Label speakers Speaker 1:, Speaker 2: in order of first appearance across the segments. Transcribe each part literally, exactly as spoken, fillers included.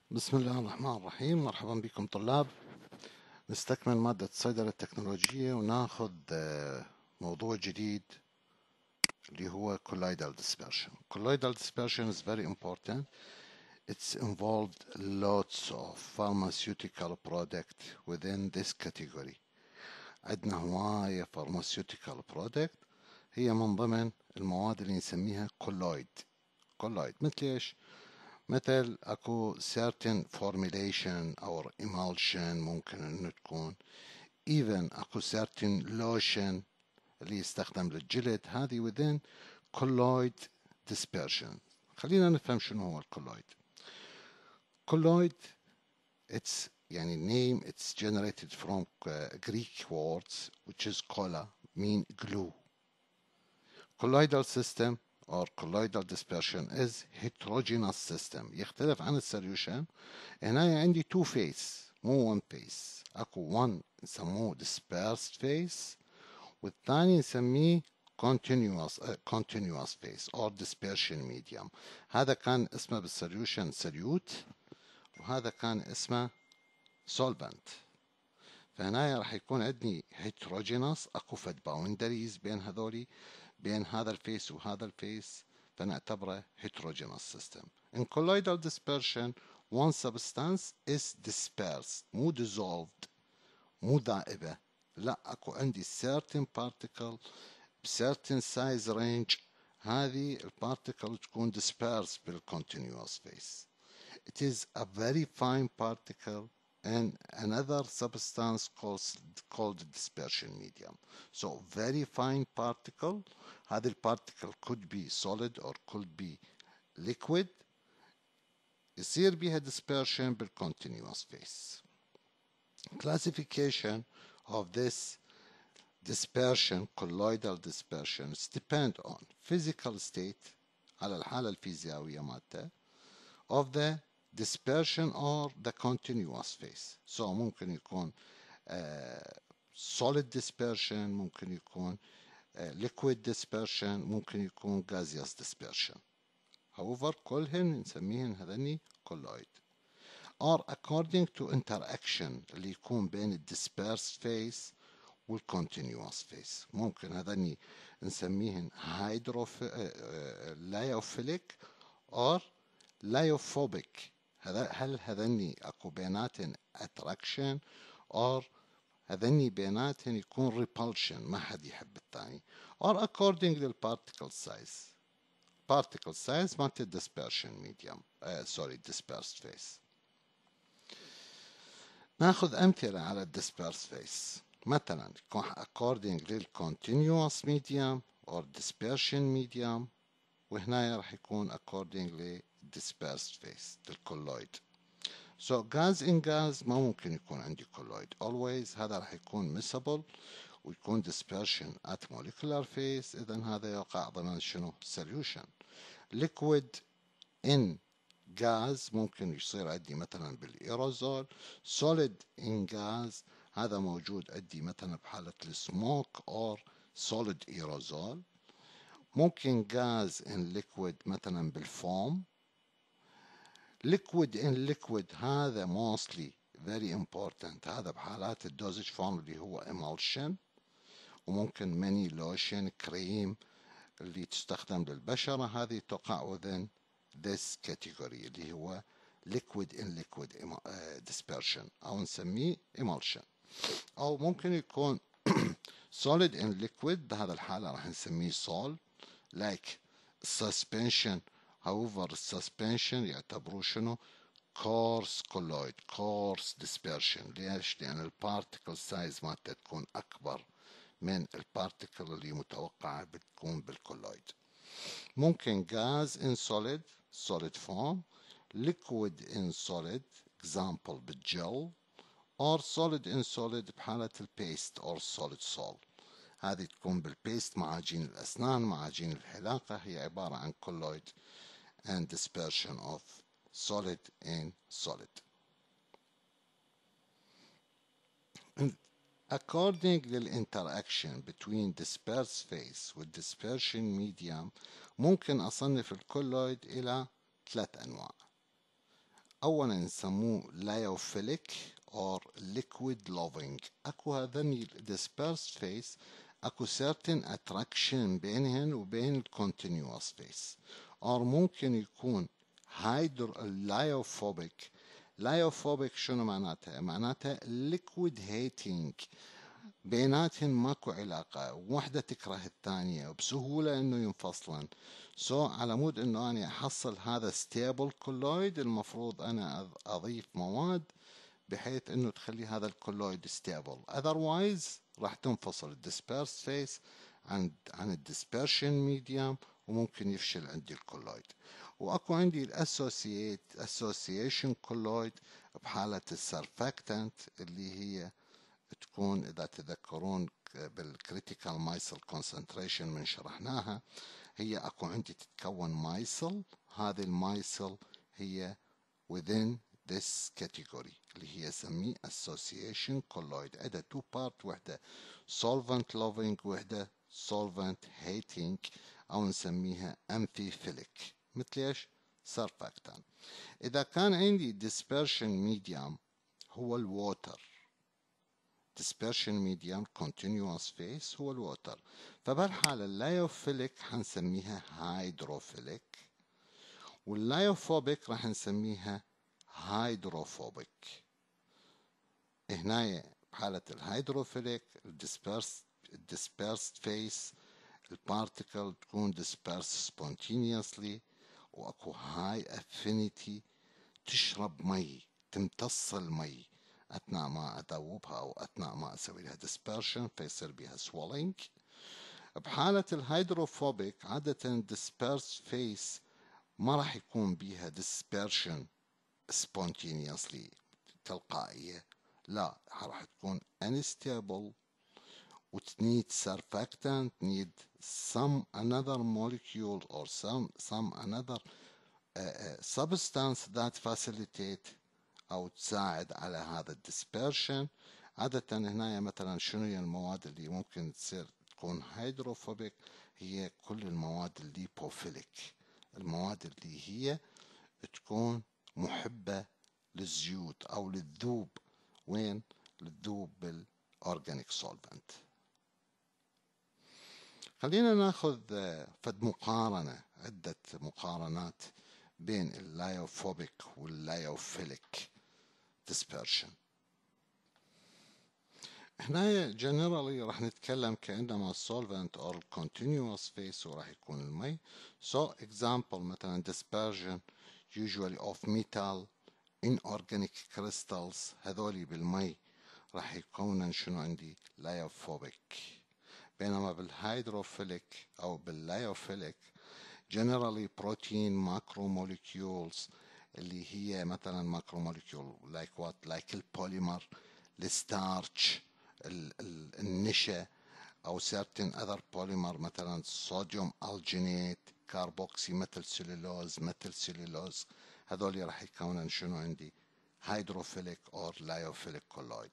Speaker 1: بسم الله الرحمن الرحيم. مرحبا بكم طلاب. نستكمل مادة الصيدلة التكنولوجية وناخذ آه، موضوع جديد اللي هو colloidal dispersion. Colloidal dispersion is very important. It's involved lots of pharmaceutical product within this category. عندنا هواية pharmaceutical product هي من ضمن المواد اللي نسميها colloid. colloid مثل ايش؟ مثل اكو certain formulation or emulsion ممكن انه تكون even اكو certain lotion اللي يستخدم للجلد هذه within colloid dispersion. خلينا نفهم شنو هو الكولويد. colloid it's يعني name it's generated from uh, Greek words which is colla mean glue. colloidal system or colloidal dispersion is heterogeneous system يختلف عن السوليوشن. هنا عندي two phase مو one phase. اكو one نسموه dispersed phase والثاني نسميه continuous uh, continuous phase or dispersion medium. هذا كان اسمه بالسوليوشن solute وهذا كان اسمه solvent. فهنا راح يكون عندي heterogeneous اكو فد boundaries بين هذولي بين هذا الفيس وهذا الفيس فنعتبره heterogeneous system. In colloidal dispersion one substance is dispersed مو dissolved مو ذائبة، لا اكو عندي certain particle ب certain size range هذه البارتيكل تكون dispersed بالcontinuous phase. It is a very fine particle and another substance called, called dispersion medium. So very fine particle. هذه البارتيكل could be solid or could be liquid. يصير بها dispersion بالcontinuous phase. Classification of this dispersion, colloidal dispersions, depend on physical state على الحالة الفيزيائية مالته of the dispersion or the continuous phase. So ممكن يكون uh, solid dispersion ممكن يكون uh, liquid dispersion ممكن يكون gaseous dispersion. However كلهن نسميهن هذني colloid. Or according to interaction اللي يكون بين ال dispersed phase وال continuous phase. ممكن هذني نسميهن hydrophilic or lyophobic. هل هذني اكو بيناتن attraction or هذني بيناتن يكون repulsion ما حد يحب الثاني or according للparticle size. particle size مالت dispersion medium uh, sorry dispersed phase. ناخذ امثله على dispersed phase. مثلا according للcontinuous medium or dispersion medium وهنا راح يكون according ل dispersed phase الكولويد. So gas in gas ما ممكن يكون عندي colloid always. هذا راح يكون miscible ويكون dispersion at molecular phase. إذا هذا يقع ضمن شنو solution. liquid in gas ممكن يصير عندي مثلا بالايروزول. solid in gas هذا موجود عندي مثلا بحالة السموك or solid aerosol. ممكن gas in liquid مثلا بالفوم. liquid in liquid هذا mostly very important هذا بحالات الدوزج فورم اللي هو emulsion. وممكن many lotion cream اللي تستخدم للبشرة هذه تقع within this category اللي هو liquid in liquid dispersion أو نسميه emulsion. أو ممكن يكون solid in liquid بهذا الحالة راح نسميه sol like suspension. however suspension يعتبروه شنو coarse colloid coarse dispersion. ليش؟ لأن البارتيكل سايز مالته تكون أكبر من البارتيكل اللي متوقعة بتكون بالكولويد. ممكن gas in solid solid form liquid in solid example بالجل or solid in solid بحالة البيست or solid sol. هذه تكون بالبيست معاجين الأسنان معاجين الحلاقة هي عبارة عن colloid and dispersion of solid in solid. According للinteraction between dispersed phase و dispersion medium ممكن أصنف الكولويد إلى ثلاث أنواع. اولا نسموه لايوفيليك or liquid loving. اكو هذا dispersed phase، اكو certain attraction بينهن وبين continuous phase. or ممكن يكون hydro lyophobic. lyophobic شنو معناتها؟ معناتها liquid hating، بيناتهن ماكو علاقة، وحدة تكره الثانية وبسهولة انه ينفصلن. سو so, على مود انه انا احصل هذا stable colloid، المفروض انا اضيف مواد بحيث انه تخلي هذا الكولويد ستيبل، otherwise راح تنفصل الديسبيرس فيس عن عن الديسبرشن ميديوم وممكن يفشل عندي الكولويد. واكو عندي الاسوسييت اسوسيشن كولويد بحالة السرفاكتنت اللي هي تكون اذا تذكرون بالكريتيكال مايسل كونسنتريشن من شرحناها، هي اكو عندي تتكون مايسل، هذه المايسل هي within this category اللي هي سميه association colloid. عندها two part، وحدة solvent loving وحدة solvent hating أو نسميها amphiphilic، مثل ايش؟ surfactant. إذا كان عندي dispersion medium هو الووتر، dispersion medium continuous phase هو الووتر، فبالحالة اللايوفيليك حنسميها hydrophilic، واللايوفوبيك راح نسميها هيدروفوبيك. هنا بحالة الهيدروفيليك الديسبيرس الديسبيرسد فيس البارتيكل تكون dispersed spontaneously، واكو هاي افينيتي، تشرب مي، تمتص المي اثناء ما ادوبها او اثناء ما اسوي لها dispersion فيصير بها swelling. بحالة الهيدروفوبيك عادة dispersed phase ما راح يكون بيها dispersion spontaneously تلقائية، لا راح تكون unstable وتنيد surfactant، need some another molecule or some some another uh, uh, substance that facilitate أو تساعد على هذا dispersion. عادة هنا مثلا شنو هي المواد اللي ممكن تصير تكون هيدروفوبيك؟ هي كل المواد الليبوفيليك، المواد اللي هي تكون محبة للزيوت أو للذوب. وين؟ للذوب بالأورجانيك سولفنت. خلينا ناخذ فد مقارنة، عدة مقارنات بين اللايوفوبيك واللايوفيليك dispersion. هنا generally راح نتكلم كأنما solvent or continuous phase وراح يكون المي. so example مثلا dispersion usually of metal inorganic crystals، هذولي بالمي راح يكونن شنو عندي؟ لايوفوبيك. بينما بالهيدروفيليك او باللايوفيليك generally protein macromolecules اللي هي مثلا macromolecule like what like البوليمر، الستارش، النشا، او certain other polymer مثلا صوديوم الجينيت، كاربوكسي مثل سلولوز مثل سلولوز، هذول راح يكونن شنو عندي؟ هيدروفيليك اور لايوفيليك كولويد.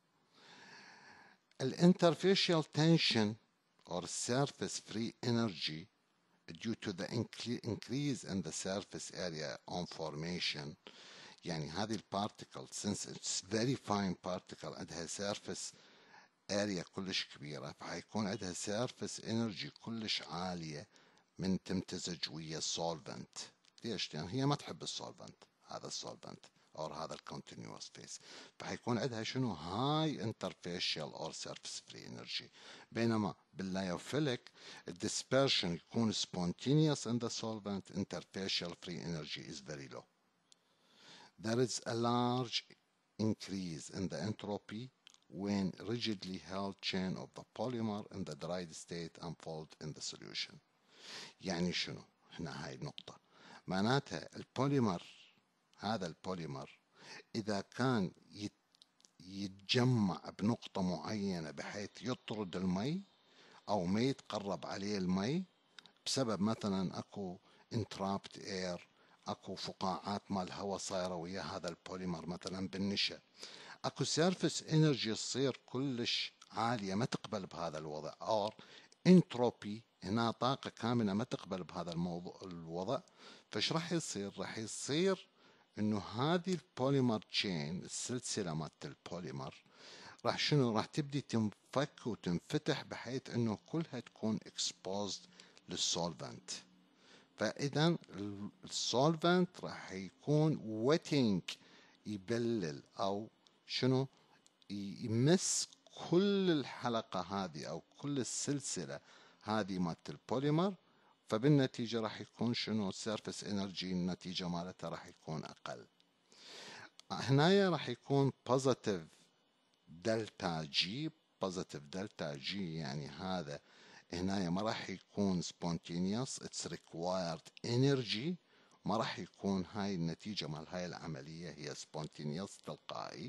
Speaker 1: الانترفيشال tension or surface free energy due to the increase in the surface area on formation، يعني هذه البارتيكل since it's very fine particle عندها surface area كلش كبيرة، فحيكون عندها surface energy كلش عالية من تمتزج ويا solvent. ليش؟ لأن هي ما تحب السولفنت، هذا السولفنت أو هذا الكونتينيوس فيس، فحيكون عندها شنو؟ هاي انترفيشال أو surface free energy. بينما باللايوفيليك الدispersion يكون spontaneous in the solvent، interfacial free energy is very low. There is a large increase in the entropy when rigidly held chain of the polymer in the dried state unfold in the solution. يعني شنو؟ هنا هاي النقطة معناتها البوليمر، هذا البوليمر إذا كان يتجمع بنقطة معينة بحيث يطرد المي أو ما يتقرب عليه المي بسبب مثلا أكو entrapped air، أكو فقاعات مال هواء صايرة ويا هذا البوليمر مثلا بالنشا، أكو سيرفس انرجي تصير كلش عالية ما تقبل بهذا الوضع، أو انتروبي هنا طاقة كامنة ما تقبل بهذا الموضوع الوضع. فايش راح يصير؟ راح يصير انه هذه البوليمر تشين، السلسلة مالت البوليمر، راح شنو راح تبدي تنفك وتنفتح بحيث انه كلها تكون exposed للسولفنت. فاذا السولفنت راح يكون wetting، يبلل او شنو يمس كل الحلقة هذه او كل السلسلة هذه مالت البوليمر، فبالنتيجة راح يكون شنو السيرفس انرجي، النتيجة مالتها راح يكون اقل. هنايا راح يكون positive دلتا جي. positive دلتا جي يعني هذا هنا ما راح يكون spontaneous، it's required energy. ما راح يكون هاي النتيجة مال هاي العملية هي spontaneous تلقائي.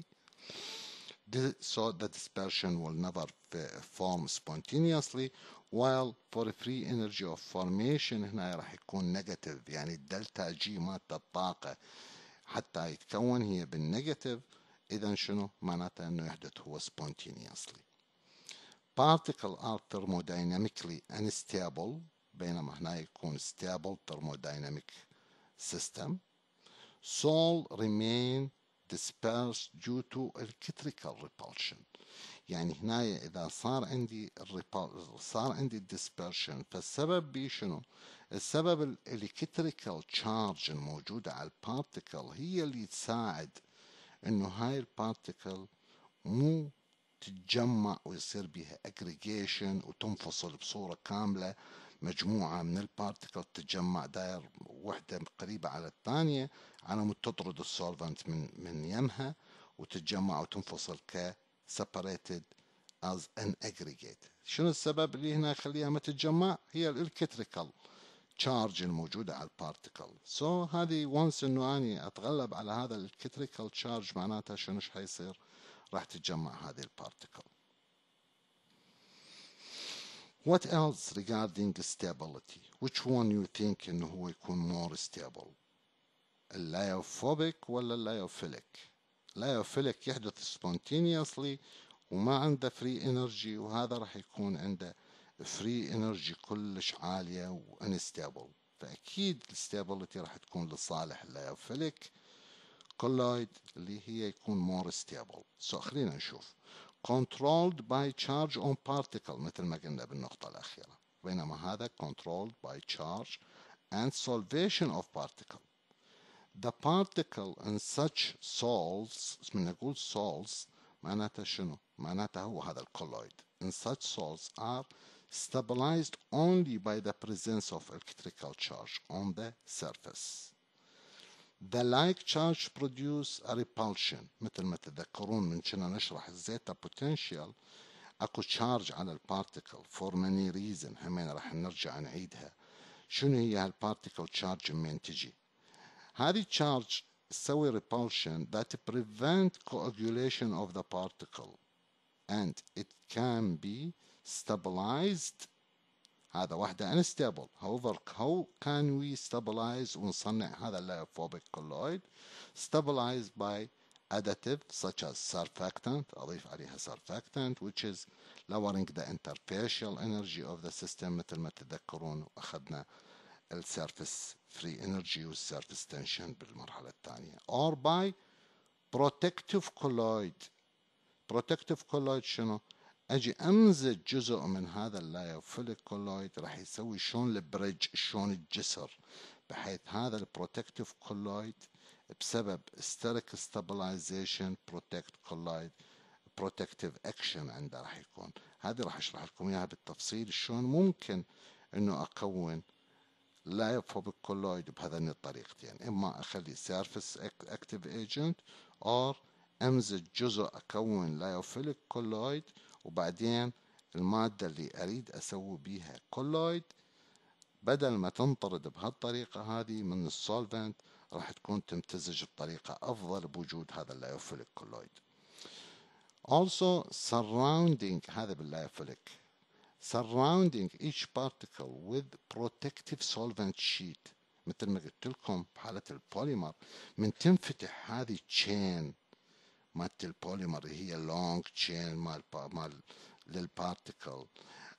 Speaker 1: So the dispersion will never form spontaneously, while for free energy of formation هنا راح يكون negative، يعني الدلتا جي مالت الطاقة حتى يتكون هي بالنيجاتيف. إذا شنو معناتها إنه يحدث هو spontaneously. Particles are thermodynamically unstable، بينما هنا يكون stable thermodynamic system. Soul remain dispersed due to electrical repulsion. يعني هنا إذا صار عندي صار عندي dispersion، فالسبب بي شنو؟ السبب الالكتريكال تشارج الموجودة على البارتيكل هي اللي تساعد انه هاي البارتيكل مو تتجمع ويصير بها اجريجيشن وتنفصل بصورة كاملة. مجموعة من البارتيكل تتجمع داير وحدة قريبة على الثانية على مود تطرد السولفنت من من يمها وتتجمع وتنفصل ك separated as an aggregate. شنو السبب اللي هنا يخليها ما تتجمع؟ هي الالكتريكال تشارج الموجودة على البارتيكل. سو so, هذه وانس انه اني اتغلب على هذا الالكتريكال تشارج معناتها شنو ايش حيصير؟ راح تتجمع هذه البارتيكل. What else regarding stability? Which one you think انه هو يكون more stable؟ اللايوفوبيك ولا اللايوفيليك؟ اللايوفيليك يحدث spontaneously وما عنده فري انرجي، وهذا راح يكون عنده فري انرجي كلش عالية وانستابل. فأكيد الستابيليتي راح تكون لصالح اللايوفيليك كولويد اللي هي يكون مور ستابل. سو خلينا نشوف controlled by charge on particle مثل ما قلنا بالنقطة الأخيرة، بينما هذا controlled by charge and solvation of particle. The particle in such sols، من نقول sols معناتها شنو؟ معناتها هو هذا الكولويد. In such sols are stabilized only by the presence of electrical charge on the surface. The like charge produce a repulsion. مثل ما تذكرون من كنا نشرح الزيتا potential، اكو charge على البارتيكل for many reason، همين راح نرجع نعيدها. شنو هي هالبارتيكل charge من تجي؟ هذه charge تسوي repulsion that prevent coagulation of the particle and it can be stabilized. هذا واحدة unstable. However, how can we stabilize ونصنع هذا اللايوفوبيك كولويد؟ Stabilized by additive such as surfactant، أضيف عليها surfactant which is lowering the interfacial energy of the system مثل ما تذكرون أخذنا السيرفس فري انرجي والسيرفس تنشن بالمرحلة الثانية. or by protective colloid. protective colloid شنو؟ اجي امزج جزء من هذا اللايوفيليك كولويد راح يسوي شلون البريدج، شلون الجسر، بحيث هذا البروتكتيف كولويد بسبب ستيريك ستابلايزيشن بروتكت كولويد بروتكتيف اكشن عنده راح يكون. هذه راح اشرح لكم اياها بالتفصيل شلون ممكن انه اكون لايوفوبيك كولويد بهذين الطريقتين، اما اخلي سيرفيس اكتيف ايجنت اور امزج جزء اكون لايوفيليك كولويد، وبعدين المادة اللي اريد اسوي بيها كولويد بدل ما تنطرد بهالطريقة هذه من السولفنت راح تكون تمتزج بطريقة افضل بوجود هذا اللايوفيليك كولويد. also surrounding هذا باللايوفيليك surrounding each particle with protective solvent sheet. مثل ما قلت لكم بحالة البوليمر من تنفتح هذه تشين مالت البوليمر هي long chain مال مال للبارتيكل،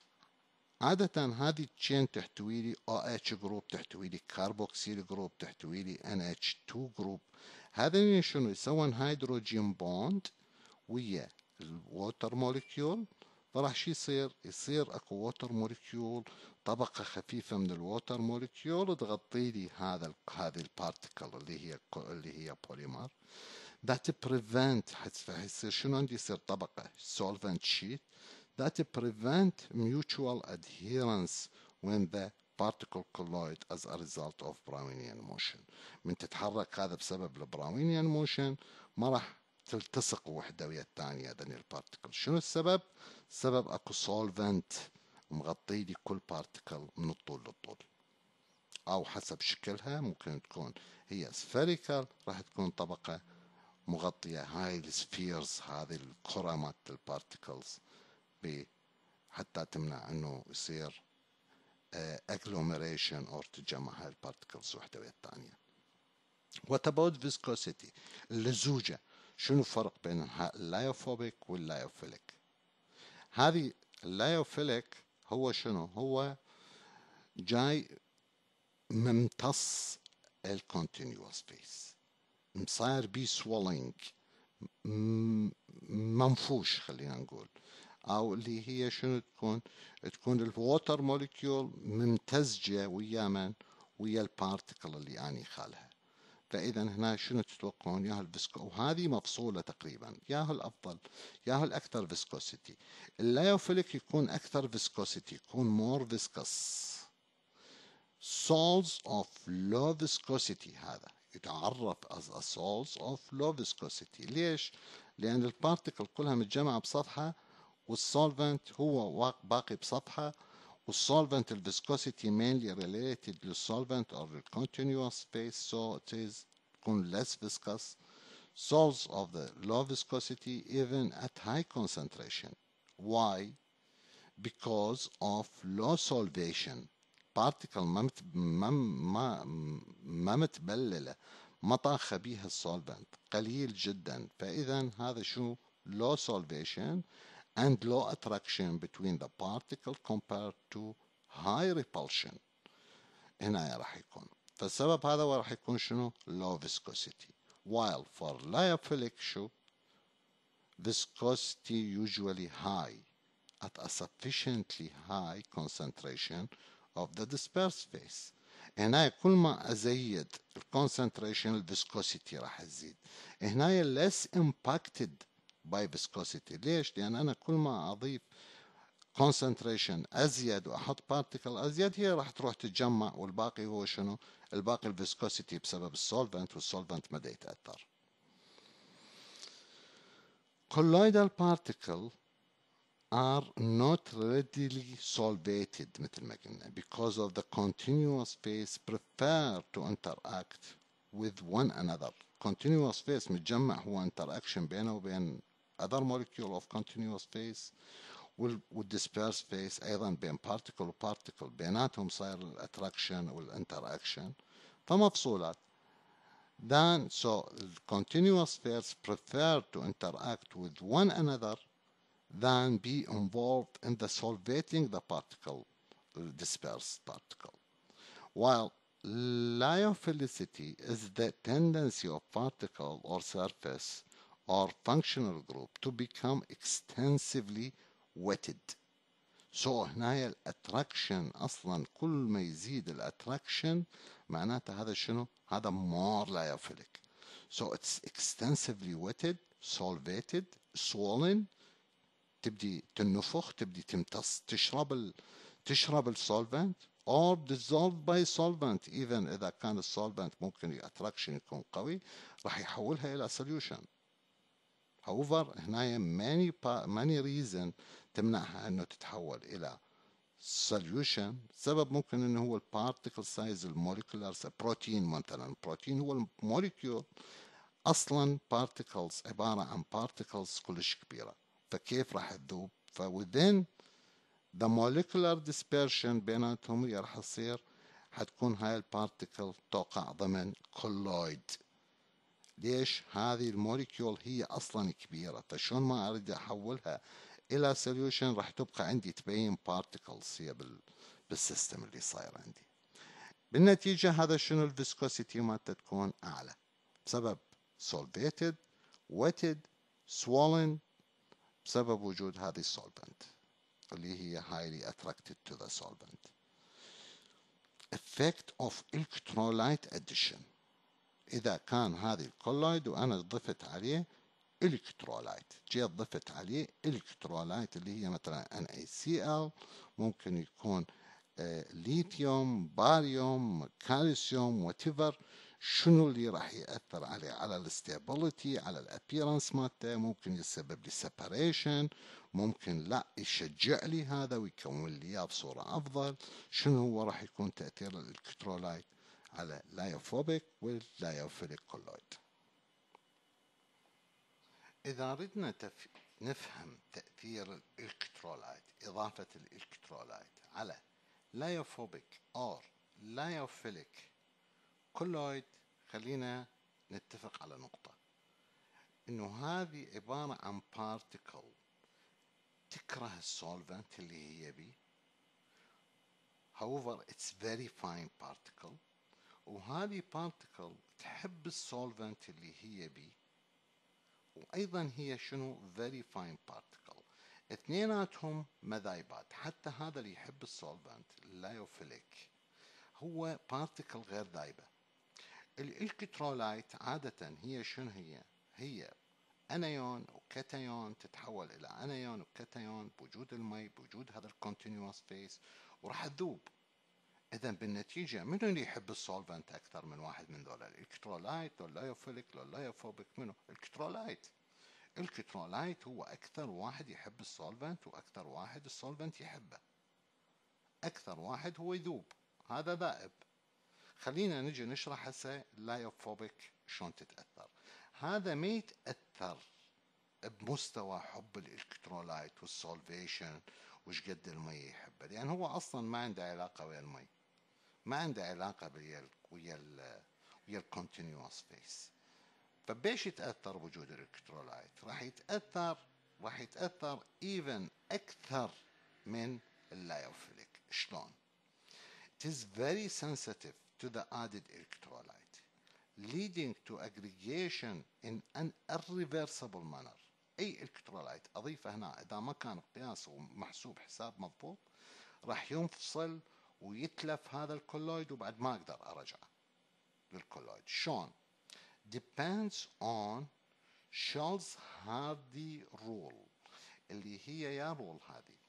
Speaker 1: عادة هذه التشين تحتوي لي OH جروب، تحتوي لي كاربوكسيل جروب، تحتوي لي إن إتش تو جروب. هذين شنو يسوون هيدروجين بوند ويا الووتر موليكيول، فراح شو يصير؟ يصير اكو ووتر موليكيول، طبقة خفيفة من الووتر موليكيول تغطي لي هذا هذه البارتيكل اللي هي اللي هي بوليمر. that prevent حيصير شنو عندي؟ يصير طبقة solvent sheet that prevent mutual adherence when the particle collide as a result of Brownian motion. من تتحرك هذا بسبب البراونيان موشن ما راح تلتصق وحدة ويا الثانية ذني البارتيكل. شنو السبب؟ السبب اكو solvent مغطي لي كل بارتيكل من الطول للطول، او حسب شكلها ممكن تكون هي spherical، راح تكون طبقة مغطية هاي السفيرز، هذه الكرة مالت البارتيكلز، حتى تمنع انه يصير agglomeration او تجمع هاي البارتيكلز وحدة ويا الثانية. What about viscosity؟ اللزوجة، شنو الفرق بين اللايوفوبيك واللايوفيليك؟ هذه اللايوفيليك هو شنو؟ هو جاي ممتص الكونتينيوس فيس، مصاير بي سوالينج، منفوش خلينا نقول، او اللي هي شنو تكون؟ تكون الووتر موليكيول ممتزجه ويا من؟ ويا البارتيكل اللي اني خالها. فاذا هنا شنو تتوقعون؟ ياهو الفيسكو، وهذه مفصوله تقريبا، ياهو الافضل ياهو الاكثر فيسكوسيتي. اللايوفيليك يكون اكثر فيسكوسيتي، يكون مور فيسكس. salts of low viscosity هذا يتعرف as a salts of low viscosity. ليش؟ لأن البارتيكل كلها متجمعة بسطحة، والسولفنت هو باقي بسطحة، والسولفنت الفيسكوسيتي mainly related للسولفنت or the continuous phase, so it is تكون less viscous. Salts of the low viscosity even at high concentration. Why? Because of low solvation. بارتيكل ما مت... ما ما ما متبلله، ما طاخه بيها السولفنت، قليل جدا. فاذا هذا شو؟ low solvation and low attraction between the particle compared to high repulsion. هنا راح يكون، فالسبب هذا راح يكون شنو؟ low viscosity. while for lyophilic شو؟ viscosity usually high at a sufficiently high concentration of the dispersed phase. هنا كل ما ازيد الكونسنتريشن الفيسكوسيتي راح تزيد. هنا less impacted by viscosity. ليش؟ لان انا كل ما اضيف concentration ازيد واحط بارتيكل ازيد، هي راح تروح تتجمع، والباقي هو شنو؟ الباقي الفيسكوسيتي بسبب السولفنت، والسولفنت ما يتاثر. colloidal particle are not readily solvated مثل ما قلنا because of the continuous phase prefer to interact with one another. continuous phase متجمع هو interaction بينه وبين other molecule of continuous phase، والdispersed phase أيضا بين particle و particle بيناتهم صاير الاتراكشن والinteraction، فمفصولات. then so continuous phase prefer to interact with one another than be involved in the solvating the particle, the dispersed particle. While lyophilicity is the tendency of particle or surface or functional group to become extensively wetted. So هنا الاتراكشن اصلا كل ما يزيد الاتراكشن معناته هذا شنو؟ هذا more lyophilic. So it's extensively wetted, solvated, swollen، تبدي تنفخ، تبدي تمتص، تشرب ال... تشرب السولفنت or dissolved by solvent. even اذا كان السولفنت ممكن الاتراكشن يكون قوي راح يحولها الى solution. however هنا many many reason تمنعها انه تتحول الى solution. سبب ممكن انه هو البارتيكل سايز، الموليكولار بروتين مثلا. البروتين هو الموليكيول اصلا بارتيكلز، عباره عن بارتيكلز كلش كبيره، فكيف راح تذوب؟ ف within the molecular dispersion بيناتهم هي راح تصير، حتكون هاي البارتيكل توقع ضمن كولويد. ليش؟ هذه الموليكيول هي اصلا كبيره، فشون ما اريد احولها الى سوليوشن راح تبقى عندي تبين بارتيكلز هي بال بالسيستم اللي صاير عندي. بالنتيجه هذا شنو؟ الفيسكوسيتي مالته تكون اعلى بسبب solvated wetted swollen بسبب وجود هذه السولفنت اللي هي highly attracted to the solvent. effect of electrolyte addition. إذا كان هذه الكولويد وأنا ضفت عليه الكترولايت، جيت ضفت عليه الكترولايت اللي هي مثلا ان اي سي ال، ممكن يكون ليثيوم، باريوم، كالسيوم، واتيفر. شنو اللي راح يأثر عليه؟ على الاستابيليتي، على الابيرنس مالته، ممكن يسبب لي سيباريشن، ممكن لا يشجع لي هذا ويكون لي اياه بصورة افضل. شنو هو راح يكون تأثير الالكترولايت على لايوفوبيك واللايوفيليك كولويد؟ إذا ردنا تف... نفهم تأثير الإلكترولايت، إضافة الإلكترولايت على لايوفوبيك أو لايوفيليك كولويد، خلينا نتفق على نقطة، إنه هذه عبارة عن بارتيكل تكره السولفنت اللي هي بي. however it's very fine particle، وهذه بارتيكل تحب السولفنت اللي هي بي، وأيضا هي شنو very fine particle. اثنيناتهم مذايبات. حتى هذا اللي يحب السولفنت اللايوفيليك هو بارتيكل غير ذايبة. الالكترولايت عادة هي شنو هي؟ هي انايون وكاتايون، تتحول الى انايون وكاتايون بوجود المي، بوجود هذا الكونتينيوس فيس، وراح تذوب. اذا بالنتيجة منو اللي يحب السولفنت اكثر من واحد من ذولا؟ الالكترولايت ولا اللايوفيليك ولا اللايوفوبيك؟ منو؟ الالكترولايت. الكترولايت هو أكثر واحد يحب السولفنت، وأكثر واحد السولفنت يحبه. أكثر واحد هو يذوب، هذا ذائب. خلينا نجي نشرح هسه اللايوفوبيك شلون تتأثر. هذا ما يتأثر بمستوى حب الإلكترولايت والسولفيشن وش قد المي يحبه، لأن هو أصلا ما عنده علاقة ويا المي، ما عنده علاقة ويا ويا ال ويا الكونتينيوس فيس. فبيش يتأثر بوجود الإلكترولايت؟ راح يتأثر راح يتأثر even أكثر من اللايوفيليك. شلون؟ It is very sensitive to the added electrolyte, leading to aggregation in an irreversible manner. أي إلكترولايت أضيفه هنا إذا ما كان قياسه محسوب حساب مضبوط راح ينفصل ويتلف هذا الكولويد، وبعد ما أقدر أرجعه للكولويد. شلون؟ depends on Schulz-Hardy rule، اللي هي يا رول هذه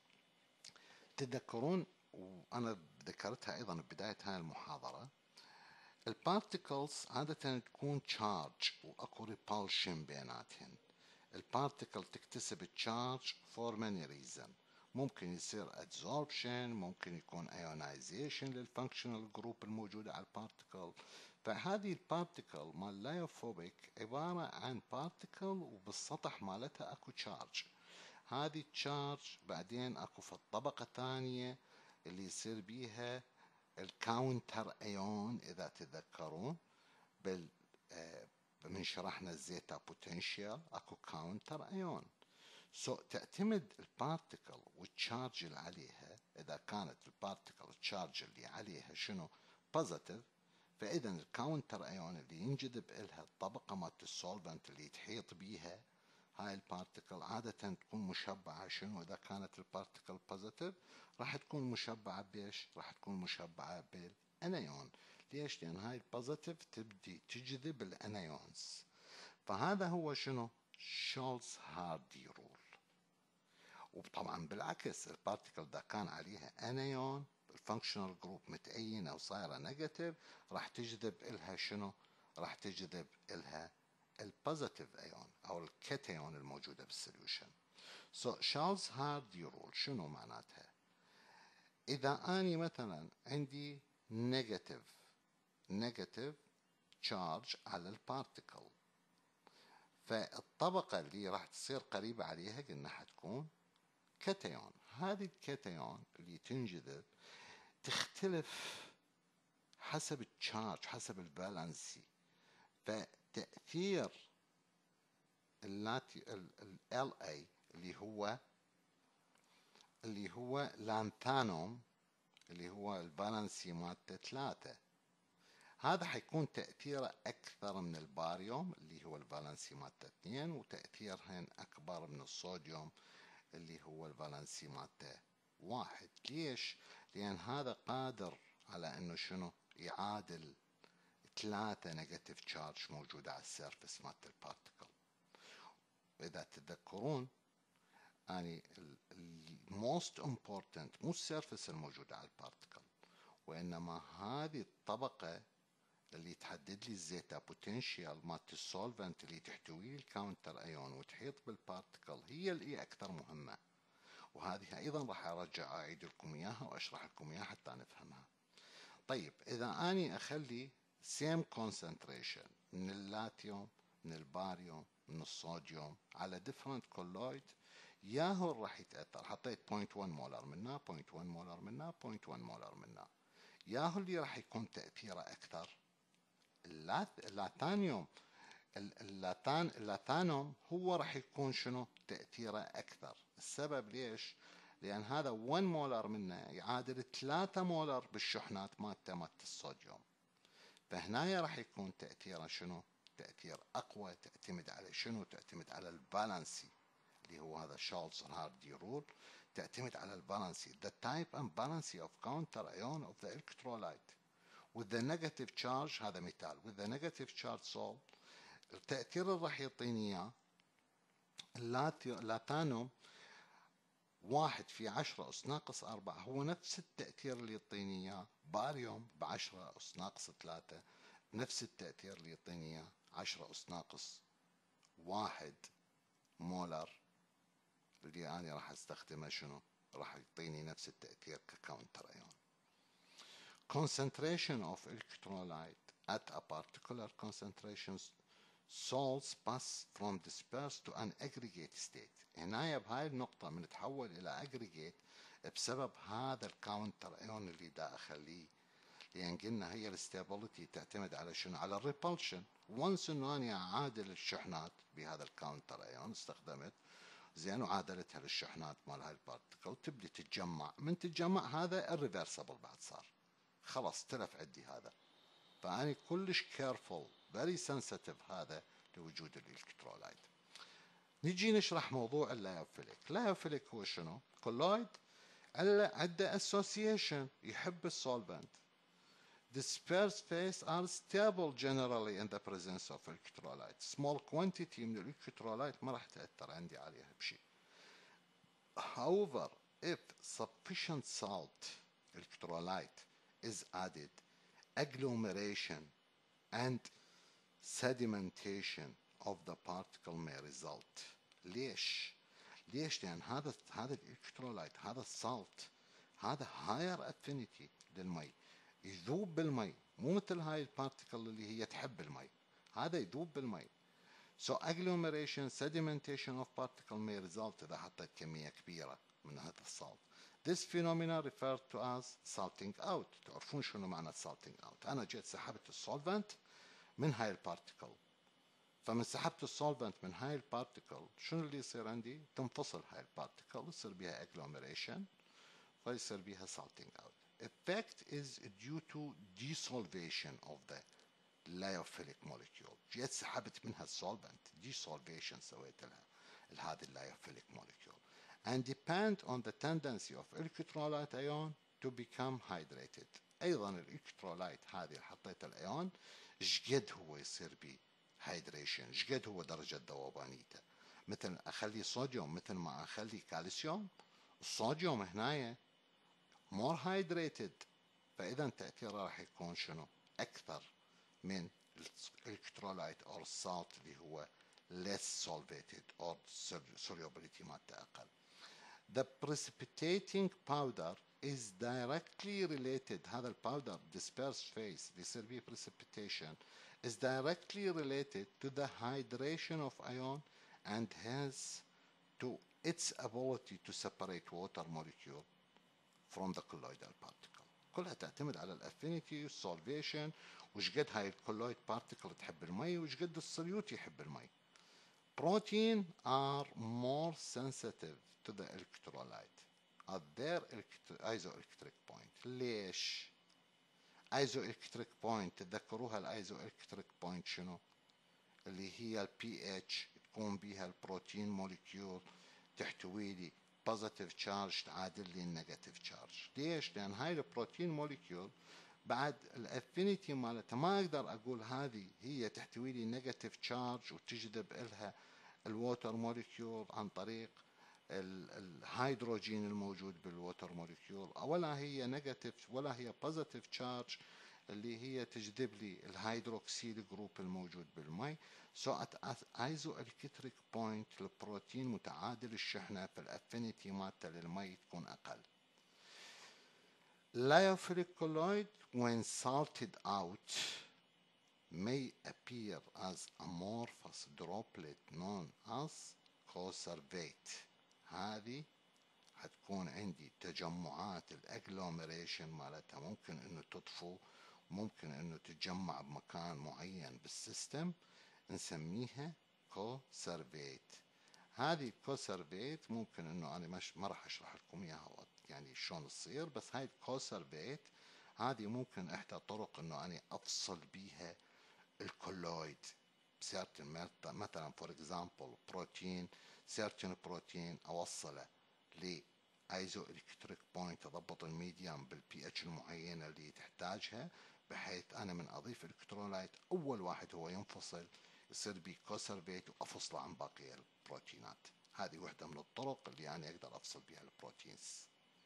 Speaker 1: تذكرون وأنا ذكرتها أيضا ببداية هاي المحاضرة. البارتيكلز عادة تكون تشارج وأكو ريبالشن بيناتهن. البارتيكل تكتسب تشارج for many reasons. ممكن يصير adsorption، ممكن يكون ionization للفانكشنال جروب الموجودة على البارتيكل. فهذه البارتيكل مال اللايوفوبيك عبارة عن بارتيكل وبالسطح مالتها اكو تشارج. هذه التشارج بعدين اكو في الطبقة الثانية اللي يصير بيها الكاونتر ايون. اذا تتذكرون بال من شرحنا الزيتا بوتنشال اكو كاونتر ايون. سو so, تعتمد البارتيكل والتشارج اللي عليها. اذا كانت البارتيكل التشارج اللي عليها شنو؟ بوزيتيف، فإذا الكاونتر ايون اللي ينجذب إلها الطبقة مالت السولفنت اللي تحيط بيها هاي البارتيكل عادة تكون مشبعة شنو؟ إذا كانت البارتيكل بوزيتيف راح تكون مشبعة بيش؟ راح تكون مشبعة بالانايون. ليش؟ لأن هاي البوزيتيف تبدي تجذب الانايونز. فهذا هو شنو؟ شولز هاردي رول. وطبعا بالعكس البارتيكل إذا كان عليها انايون الفانكشنال جروب متأينة وصايرة نيجاتيف راح تجذب إلها شنو؟ راح تجذب إلها البوزيتيف ايون او الكاتايون الموجودة بالسوليوشن. سو شارلز هاردي رول شنو معناتها؟ إذا أني مثلا عندي نيجاتيف نيجاتيف تشارج على البارتيكل، فالطبقة اللي راح تصير قريبة عليها قلنا حتكون كاتايون. هذه الكاتايون اللي تنجذب تختلف حسب التشارج، حسب الفالنسي. فتأثير اللاتي ال إل إيه اللي هو اللي هو لانثانوم اللي هو الفالنسي مالته ثلاثة، هذا حيكون تأثيره أكثر من الباريوم اللي هو الفالنسي مالته اثنين، وتأثيرهن أكبر من الصوديوم اللي هو الفالنسي مالته واحد. ليش؟ لأن هذا قادر على أنه شنو يعادل ثلاثة نيجاتيف تشارج موجودة على السيرفس مالت البارتيكل. وإذا تتذكرون يعني الموست امبورتنت مو السيرفس الموجودة على البارتيكل، وإنما هذه الطبقة اللي تحدد لي الزيتا بوتنشيال مالت السولفنت اللي تحتوي الكاونتر ايون وتحيط بالبارتيكل هي اللي اكثر مهمة. وهذه ايضا راح ارجع اعيد لكم اياها واشرح لكم اياها حتى نفهمها. طيب اذا اني اخلي سيم كونسنتريشن من اللاتيوم من الباريوم من الصوديوم على ديفرنت كولويد، ياهو راح يتاثر. حطيت صفر فاصلة واحد مولر منها صفر فاصلة واحد مولر منها صفر فاصلة واحد مولر منها، ياهو اللي راح يكون تاثيره اكثر اللاتانيوم. اللاتان اللاتانوم هو راح يكون شنو تأثيره أكثر. السبب ليش؟ لأن هذا واحد مولر منه يعادل ثلاثة مولر بالشحنات مالته مالت الصوديوم، فهنا راح يكون تأثيره شنو؟ تأثير أقوى. تعتمد على شنو؟ تعتمد على البالانسي اللي هو هذا شارلز هاردي رول. تعتمد على البالانسي the type and balancy of counter ion of the electrolyte with the negative charge. هذا مثال with the negative charge salt. التأثير اللي راح يعطيني اياه اللاتانوم واحد في عشرة أس ناقص أربعة هو نفس التأثير اللي يعطيني اياه باريوم بعشرة أس ناقص ثلاثة، نفس التأثير اللي يعطيني اياه عشرة أس ناقص واحد مولر اللي أنا راح استخدمه شنو؟ راح يعطيني نفس التأثير ككاونتر ايون. Concentration of electrolyte at a particular concentration salts pass from dispersed to an aggregate state. هنا بهاي النقطة من تحول إلى aggregate بسبب هذا الكاونتر ايون اللي دا أخليه. لأن قلنا هي الستابيليتي تعتمد على شنو؟ على الريبلشن. وانس إنه أنا أعادل الشحنات بهذا الكاونتر ايون استخدمت زين وعادلتها للشحنات مال هاي البارتيكل تبدي تتجمع. من تتجمع هذا الريفرسبل بعد صار خلاص تلف عندي هذا. فأنا كلش كيرفول فيري سنسيتيف هذا لوجود الالكترولايت. نجي نشرح موضوع اللايوفيليك. اللايوفيليك هو شنو؟ كولويد عنده اسوسيشن يحب السولفنت. Dispersed phase are stable generally in the presence of electrolyte. Small quantity من الالكترولايت ما راح تأثر عندي عليها بشيء. However, if sufficient salt electrolyte is added, agglomeration and sedimentation of the particle may result. ليش؟ ليش؟ لأن هذا هذا الإلكترولايت هذا السالت هذا higher affinity للمي، يذوب بالمي، مو مثل هاي البارتيكل اللي هي تحب المي، هذا يذوب بالمي. So agglomeration sedimentation of particle may result إذا حطيت كمية كبيرة من هذا السالت. This phenomena referred to as salting out. تعرفون شنو معنى salting out؟ أنا جيت سحبت السولفنت من هاي البارتيكل، فمن سحبت السولفنت من هاي البارتيكل شنو اللي يصير عندي؟ تنفصل هاي البارتيكل يصير بها agglomeration فيصير بها salting out. Effect is due to desolvation of the lyophilic molecule. جيت سحبت منها السولفنت desolvation سويت لها هذه الليوفيليك molecule and depend on the tendency of electrolyte ion to become hydrated. ايضا الالكترولايت هذه حطيت الايون شقد هو يصير بي هيدريشن، شقد هو درجة ذوبانيته. مثل اخلي صوديوم مثل ما اخلي كالسيوم، الصوديوم هنايا more hydrated، فاذا تأثيره راح يكون شنو؟ اكثر من الالكترولايت or salt اللي هو less solvated or solubility مالته اقل. The precipitating powder is directly related. هذا الباودر dispersed phase اللي يصير به precipitation is directly related to the hydration of ion and hence to its ability to separate water molecule from the colloidal particle. كلها تعتمد على الافينيتي والسولفيشن وش قد هاي الكولويد بارتيكل تحب المي وش قد السوليوت يحب المي. Protein are more sensitive to the electrolyte at their isoelectric point. ليش؟ ايزو الكتريك بوينت، تتذكروها الايزو الكتريك بوينت شنو؟ اللي هي البي اتش، تكون بيها البروتين موليكيول تحتوي لي بوزيتيف تشارج تعادل لي النيجاتيف تشارج. ليش؟ لان هاي البروتين موليكيول بعد الافينيتي مالتها ما اقدر اقول هذه هي تحتوي لي نيجاتيف تشارج وتجذب لها الووتر موليكيول عن طريق الهيدروجين الموجود بالووتر موليكيول، ولا هي نيجاتيف ولا هي بوزيتيف تشارج اللي هي تجذب لي الهيدروكسيل جروب الموجود بالمي. سو ات ايزو الكتريك بوينت البروتين متعادل الشحنه في الافينيتي مالته للمي تكون اقل. Lyophilic colloid when salted out may appear as amorphous droplet known as coservate. هذه هتكون عندي تجمعات الاجلوميريشن مالتها ممكن انه تطفو، ممكن انه تتجمع بمكان معين بالسيستم، نسميها كوسرفيت. هذه الكوسرفيت ممكن انه انا مش ما راح اشرح لكم اياها يعني شلون تصير، بس هاي الكوسرفيت هذه ممكن احدى طرق انه انا افصل بيها الكولويد. certain مثلا فور اكزامبل بروتين certain بروتين اوصله ل ايزو الكتريك بوينت، اضبط الميديم بالبي اتش المعينه اللي تحتاجها، بحيث انا من اضيف الكترولايت اول واحد هو ينفصل يصير بي كوسرفيت وافصله عن باقي البروتينات. هذه وحده من الطرق اللي انا اقدر افصل بها البروتينز.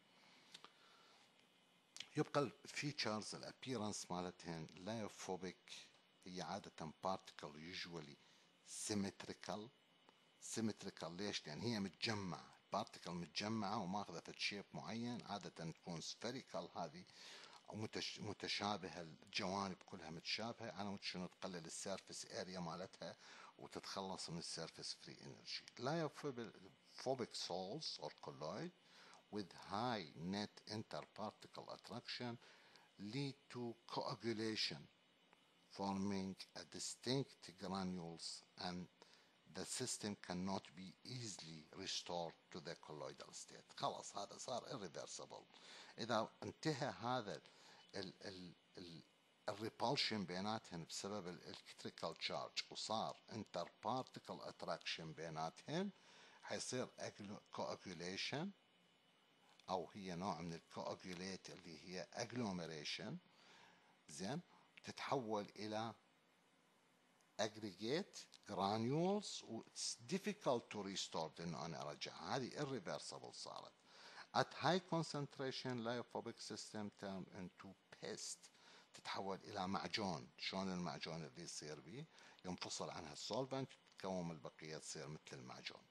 Speaker 1: يبقى الفيتشرز الابيرنس مالتهن لايوفوبيك، هي عادة particle usually symmetrical. symmetrical ليش؟ لأن هي متجمعة، particle متجمعة وماخذة في شيب معين، عادة تكون spherical هذه متشابهة، الجوانب كلها متشابهة، على مود شنو تقلل السيرفيس اريا مالتها وتتخلص من السيرفيس فري انرجي. Lyophobic salts or colloid with high net interparticle attraction lead to coagulation, forming a distinct granules, and the system cannot be easily restored to the colloidal state. خلاص هذا صار irreversible. إذا انتهى هذا ال ال ال الريبولشن بيناتهن بسبب الالكتريكال تشارج وصار interparticle attraction بيناتهن، حيصير coagulation، أو هي نوع من الكوagulate اللي هي agglomeration. زين، تتحول إلى aggregate granules و it's difficult to restore إنه أنا أرجعها، هذه irreversible صارت. At high concentration lyophobic system turn into paste، تتحول إلى معجون. شلون المعجون اللي يصير به؟ ينفصل عنها السولفنت تتكون البقية تصير مثل المعجون.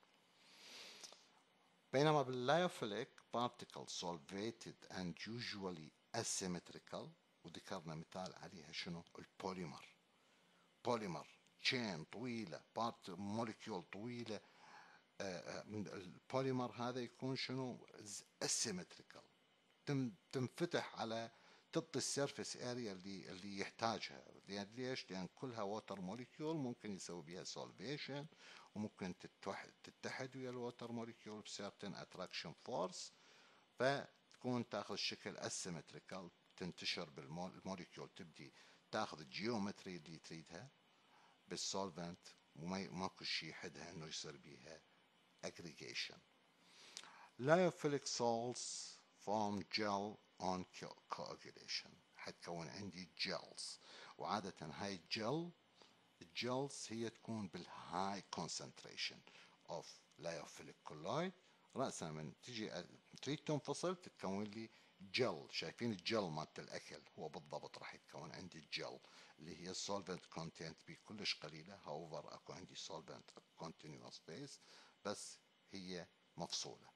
Speaker 1: بينما باللايوفيليك particle solvated and usually asymmetrical، وذكرنا مثال عليها شنو؟ البوليمر. بوليمر تشين طويلة، بارت موليكيول طويلة، آه من البوليمر هذا يكون شنو؟ asymmetrical، تنفتح على تعطي السيرفيس اريا اللي اللي يحتاجها. ليش؟ لان كلها ووتر موليكيول ممكن يسوي بها سولفيشن، وممكن تتحد تتحد ويا الووتر موليكيول بسيرتن اتراكشن فورس، فتكون تاخذ شكل اسيمتريكال، تنتشر بالموليكيول، تبدي تاخذ الجيومتري اللي تريدها بالسولفنت، وما ماكو شيء يحدها انه يصير بيها aggregation. Lyophilic salts form gel on coagulation، حتكون عندي gels، وعادة هاي الجل الجلز هي تكون بالهاي concentration of lyophilic colloid. رأسا من تجي تريد تنفصل تتكون لي جل. شايفين الجل مالت الأكل؟ هو بالضبط راح يتكون عندي الجل اللي هي solvent content بي كلش قليلة. however اكو عندي solvent continuous phase، بس هي مفصولة.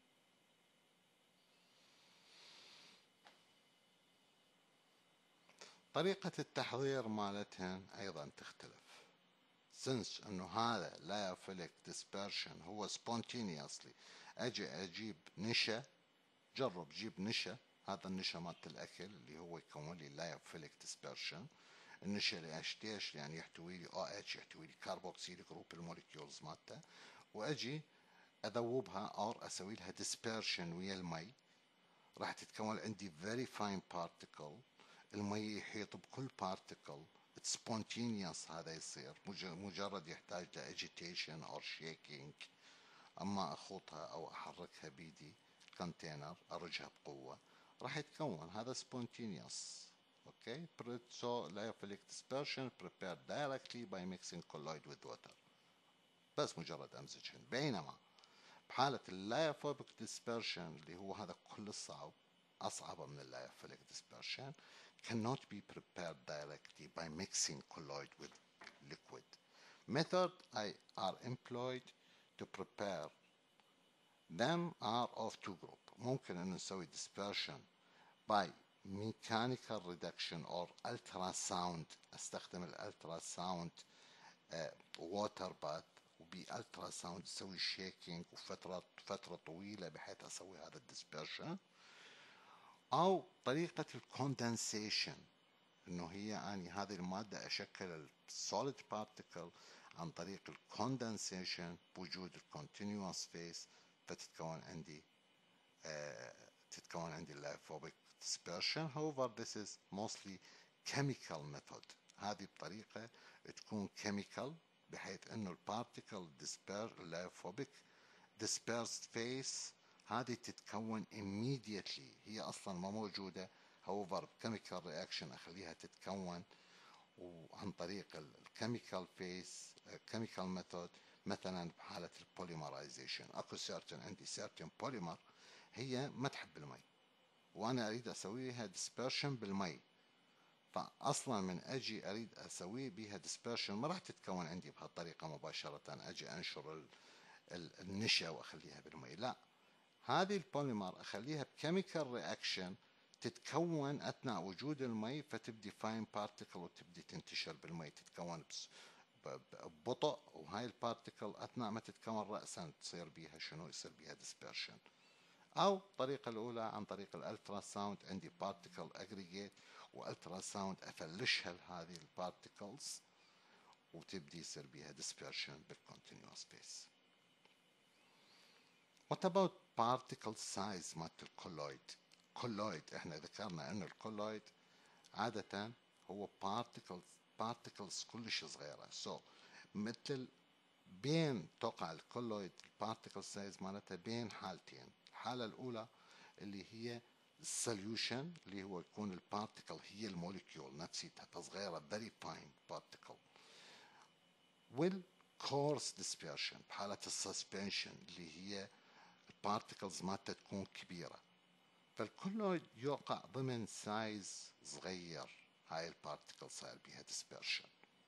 Speaker 1: طريقة التحضير مالتهن أيضا تختلف. since أنه هذا lyophilic dispersion هو spontaneously، أجي أجيب نشا، جرب جيب نشا، هذا النشا مالت الأكل اللي هو يكون لي lyophilic dispersion. النشا ليش؟ ليش؟ يعني يحتوي لي OH، يحتوي لي كاربوكسيل جروب الموليكيولز مالته، وأجي أذوبها أو أسوي لها dispersion ويا المي، راح تتكون عندي very fine particle المي يحيط بكل بارتيكل spontaneous، هذا يصير مجرد يحتاج ل agitation or shaking. اما اخوطها او احركها بيدي كونتينر ارجها بقوة راح يتكون هذا spontaneous. اوكي. so lyophilic dispersion prepared directly by mixing colloid with water، بس مجرد امزجهن. بينما بحالة الليوفوبيك dispersion اللي هو هذا كل الصعب، اصعب من الليوفيليك dispersion، cannot be prepared directly by mixing colloid with liquid. Method I are employed to prepare them are of two group. ممكن ان نسوي dispersion by mechanical reduction or ultrasound. استخدم الالتراساوند ووتر باث، وبالترا ساوند تسوي شيكينج وفترة فترة طويلة بحيث اسوي هذا الديسبرشن. او طريقة الكوندنسيشن، انه هي اني هذه المادة اشكل السوليد بارتيكل عن طريق الكوندنسيشن بوجود الكونتينيوس فيس، فتتكون عندي آه تتكون عندي الليوفوبيك dispersion. However this is mostly chemical method. هذه بطريقة تكون chemical بحيث انه البارتيكل disperse الليوفوبيك dispersed phase هذه تتكون immediately، هي اصلا ما موجودة. however chemical reaction اخليها تتكون، وعن طريق الكيميكال فيس chemical method. مثلا بحالة البوليمرايزيشن اكو certain عندي certain polymer هي ما تحب المي، وانا اريد اسويها dispersion بالمي، فاصلا من اجي اريد اسوي بها dispersion ما راح تتكون عندي بهالطريقه مباشره، اجي انشر النشا واخليها بالمي. لا، هذه البوليمر اخليها بكيميكال رياكشن تتكون اثناء وجود المي، فتبدي فاين بارتيكل وتبدي تنتشر بالمي، تتكون ببطء، وهاي البارتيكل اثناء ما تتكون راسا تصير بيها شنو، يصير بيها dispersion. او الطريقة الاولى عن طريق الالترا ساوند، عندي بارتيكل اجريجيت والترا ساوند افلشها لهذه البارتيكلز وتبدي يصير بيها dispersion بالكونتينيوس فيس. What about particle size مالت الكولويد؟ كولويد احنا ذكرنا ان الكولويد عادة هو particles particles كلش صغيرة. so مثل بين توقع الكولويد البارتيكل سايز مالتها بين حالتين. الحالة الأولى اللي هي السوليوشن، اللي هو يكون البارتيكل هي الموليكيول نفسيتها فصغيرة very fine particle، والكورس dispersion بحالة السسبنشن اللي هي البارتيكلز مالتها تكون كبيرة. فالكولويد يوقع ضمن سايز صغير، هاي البارتيكل صار بيها dispersion.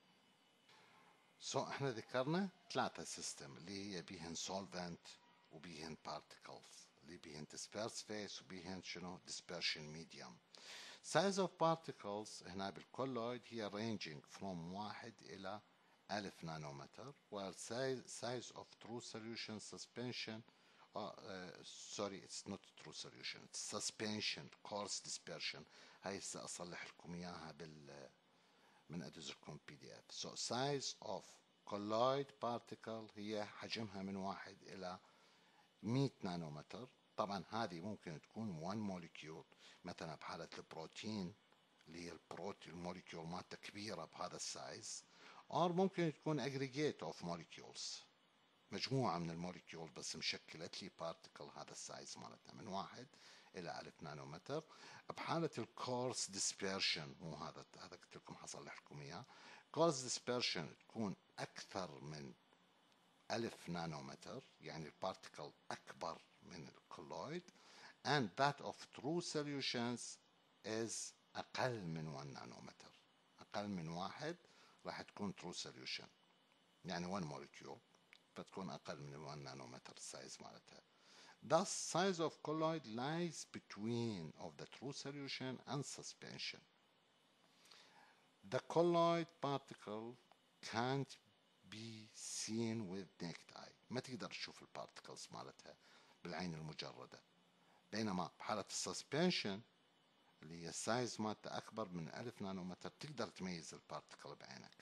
Speaker 1: سو so احنا ذكرنا ثلاثة سيستم اللي هي بيهن solvent وبيهن particles، اللي بيهن disperse phase وبيهن شنو dispersion medium. size of particles هنا بالكولويد هي ranging from واحد إلى ألف نانومتر، while size, size of true solution suspension uh, uh, sorry it's not true solution it's suspension coarse dispersion. هاي هسه أصلح لكم إياها بال من أدز لكم بي دي اف. so size of colloid particle هي حجمها من واحد إلى مئة نانومتر. طبعا هذه ممكن تكون one molecule، مثلا بحالة البروتين اللي هي البروتين الموليكيول مالته كبيرة بهذا السايز، أو ممكن تكون aggregate of molecules، مجموعة من الموليكيول بس مشكلت لي بارتيكل هذا السايز مالتها من واحد إلى ألف نانومتر. بحالة الكورس ديسبيرشن، مو هذا هذا قلت لكم حصلح لكم إياه، كورس ديسبيرشن تكون أكثر من ألف نانومتر، يعني البارتيكل أكبر من الكولويد. and that of true solutions is أقل من واحد نانومتر، أقل من واحد راح تكون true solution، يعني one molecule فتكون أقل من واحد نانومتر السايز مالتها. Thus, size of colloid lies between of the true solution and suspension. The colloid particle can't be seen with naked eye. ما تقدر تشوف البارتكلز مالتها بالعين المجردة. بينما بحالة السسبنشن اللي هي السايز مالتها أكبر من ألف نانومتر تقدر تميز البارتكل بعينك.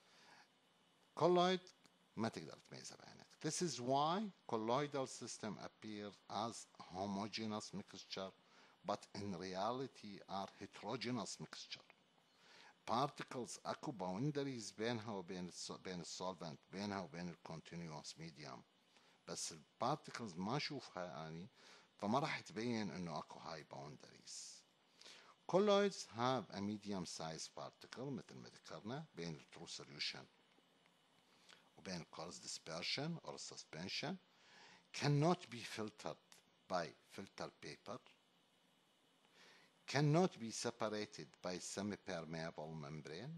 Speaker 1: colloid ما تقدر تميزها بعينك. This is why colloidal system appears as homogeneous mixture but in reality are heterogeneous mixture. particles اكو boundaries بينها وبين بين السولفنت، بينها وبين الكونتينيوس ميديوم، بس البارتكلز ما اشوفها اني، فما راح تبين انه اكو هاي boundaries. colloids have a medium sized particle مثل ما ذكرنا بين ال true solution وبين coarse dispersion or suspension, cannot be filtered by filter paper, cannot be separated by semi-permeable membrane,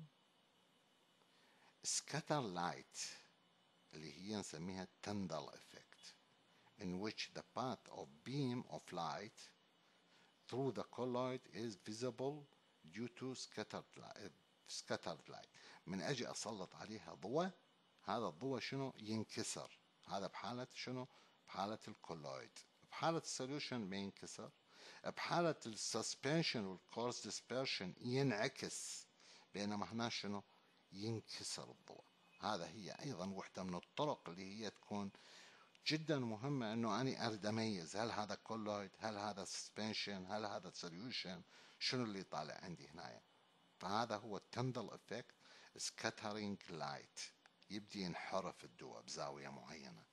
Speaker 1: scatter light اللي هي نسميها Tyndall effect, in which the path of beam of light through the colloid is visible due to scattered light. scattered light من اجي اسلط عليها ضوء، هذا الضوء شنو ينكسر، هذا بحالة شنو؟ بحالة الكولويد. بحالة السوليوشن ما ينكسر، بحالة السسبنشن والكورس ديسبرشن ينعكس، بينما هنا شنو ينكسر الضوء. هذا هي ايضا وحدة من الطرق اللي هي تكون جدا مهمة انه اني اريد اميز هل هذا كولويد، هل هذا سسبنشن، هل هذا سوليوشن، شنو اللي طالع عندي هنا. فهذا هو التندل افكت، سكاترينج لايت، يبدي ينحرف الضوء بزاوية معينة.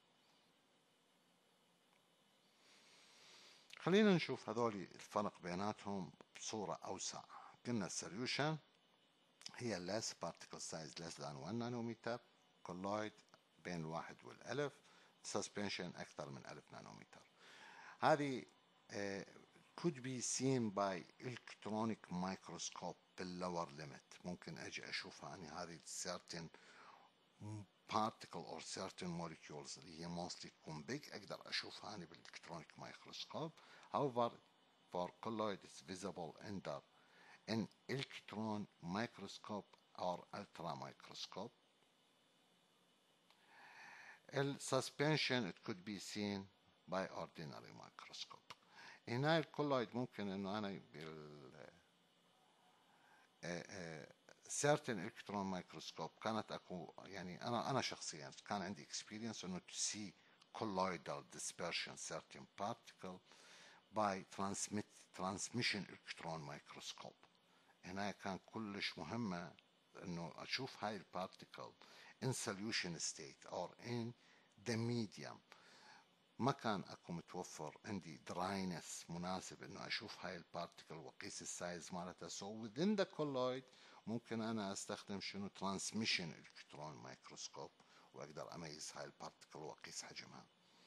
Speaker 1: خلينا نشوف هذول الفرق بيناتهم بصورة أوسع. قلنا السوليوشن هي less particle size less than one نانومتر، colloid بين الواحد والألف، suspension أكثر من ألف نانومتر. هذه uh, could be seen by electronic microscope بالlower limit. ممكن أجي أشوفها أني هذه certain particle or certain molecules اللي هي mostly تكون big أقدر أشوفها أنا بالإلكترونيك مايكروسكوب. however for colloid it's visible under an electron microscope or ultra microscope. The suspension it could be seen by ordinary microscope. هنا الكولويد ممكن انه انا بال certain electron microscope كانت اكو يعني انا انا شخصيا كان عندي experience انه to see colloidal dispersion certain particle by transmit transmission electron microscope. هنا كان كلش مهمة انه اشوف هاي البارتيكل in solution state or in the medium. ما كان اكو متوفر عندي dryness مناسب انه اشوف هاي البارتيكل واقيس السايز مالتها. so within the colloid ممكن انا استخدم شنو transmission electron microscope واقدر اميز هاي البارتيكل واقيس حجمها.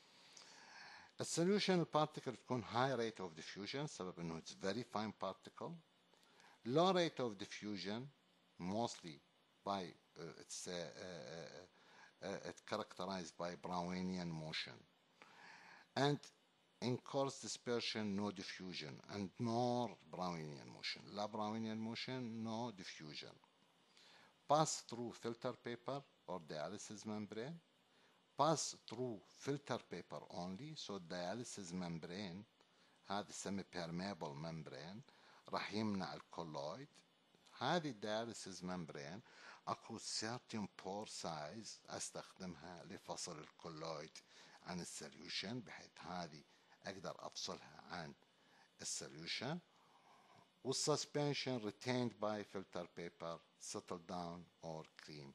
Speaker 1: السوليوشن البارتيكل تكون high rate of diffusion سبب انه it's very fine particle. low rate of diffusion mostly by uh, it's uh, uh, uh, it's characterized by Brownian motion, and in coarse dispersion no diffusion and nor Brownian motion. لا Brownian motion, no diffusion. pass through filter paper or dialysis membrane. pass through filter paper only, so dialysis membrane هذا semi permeable membrane راح يمنع الكولويد. هذه الدياليسيس ممبرين اكو certain pore size استخدمها لفصل الكولويد عن السوليوشن، بحيث هذه اقدر افصلها عن السوليوشن. والسسبنشن retained by filter paper settle down or cream.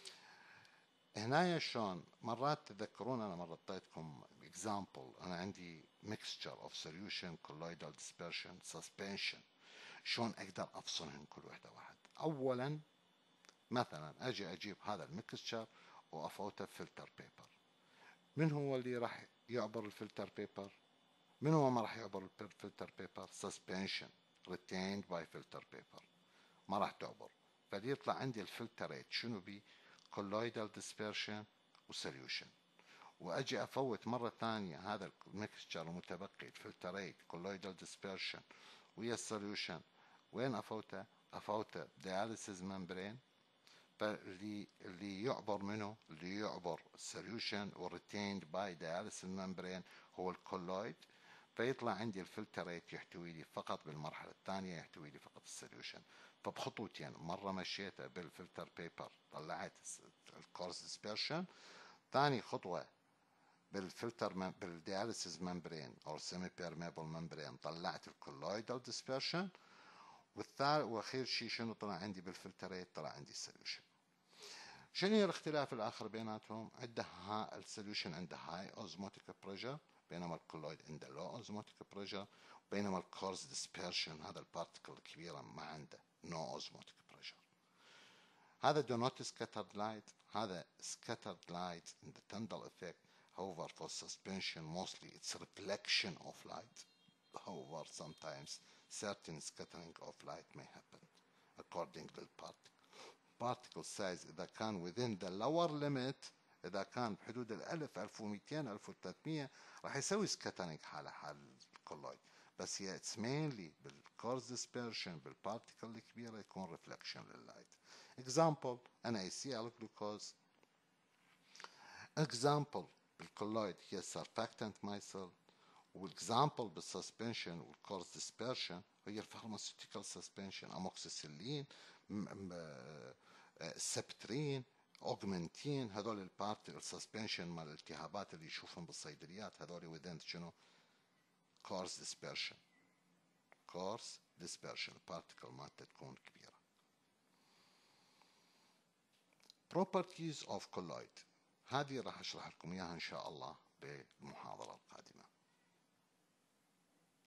Speaker 1: هنا شلون مرات تذكرون انا مرات اعطيتكم example، انا عندي mixture of solution colloidal dispersion suspension، شلون اقدر افصلهم كل وحده واحد. اولا مثلا اجي اجيب هذا الميكستشر وافوته فلتر بيبر. من هو اللي راح يعبر الفلتر بيبر؟ من هو ما راح يعبر الفلتر بيبر؟ سسبنشن retained by filter paper ما راح تعبر. فدي يطلع عندي الفلتريت شنو بي؟ colloidal dispersion وسوليوشن. واجي افوت مره ثانيه هذا الميكستشر المتبقي الفلتريت colloidal dispersion ويا السوليوشن، وين افوته؟ افوته دياليسيس ممبرين، فاللي اللي يعبر منه اللي يعبر السوليوشن وريتيند باي دياليسيس ممبرين هو الكولويد، فيطلع عندي الفلتريت يحتوي لي فقط بالمرحله الثانيه يحتوي لي فقط السوليوشن. فبخطوتين، مره مشيته بالفلتر بيبر طلعت الكورس ديسبرشن، ثاني خطوه بالفلتر بالدياليسيس ممبرين او سيمي بيرميبل ممبرين طلعت الكولويدال ديسبرشن، والثالث واخير شيء شنو طلع عندي بالفلتريت؟ طلع عندي السوليوشن. شنو هي الاختلاف الاخر بيناتهم؟ عندها السوليوشن عنده هاي اوزموتيك بريشر بينما الكولويد عنده لو اوزموتيك بريشر، بينما الكورس ديسبرشن هذا البارتيكل الكبيره ما عنده نو اوزموتيك بريشر. هذا do not scattered light، هذا scattered light in the Tyndall effect. However, for suspension, mostly it's reflection of light. However, sometimes certain scattering of light may happen according to the particle. Particle size إذا كان within the lower limit، إذا كان بحدود الألف ألف ومئتين ألف وثلاثمئة راح يسوي scattering حالة حال الكولويد، بس هي it's mainly بالكورس dispersion بالبارتيكل الكبيرة يكون reflection لللايت. example NaCl glucose. example بالكولويد هي surfactant micelle، والاكزامبل بالسسبنشن والكورس ديسبرشن هي الفارماسيوتيكال سسبنشن، اموكسيسيلين، سبترين، اوجمنتين، هذول البارتيكل سسبنشن مال الالتهابات اللي يشوفهم بالصيدليات، هذول وذين شنو؟ كورس ديسبرشن. كورس ديسبرشن البارتيكل مالته تكون كبيره. properties of colloid هذه راح اشرح لكم اياها ان شاء الله بالمحاضره القادمه.